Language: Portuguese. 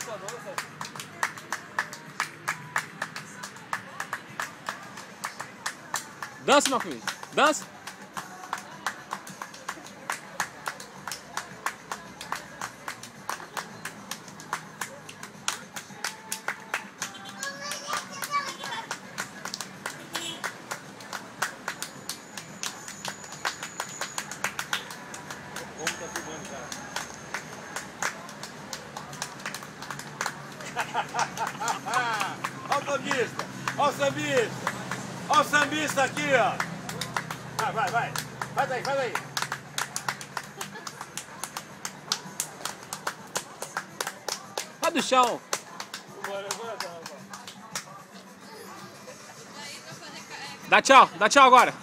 Dança, meu filho. Dança. Olha o sambista, olha o sambista, olha o sambista aqui, ó. Vai, faz aí. Vai do chão. Dá tchau agora.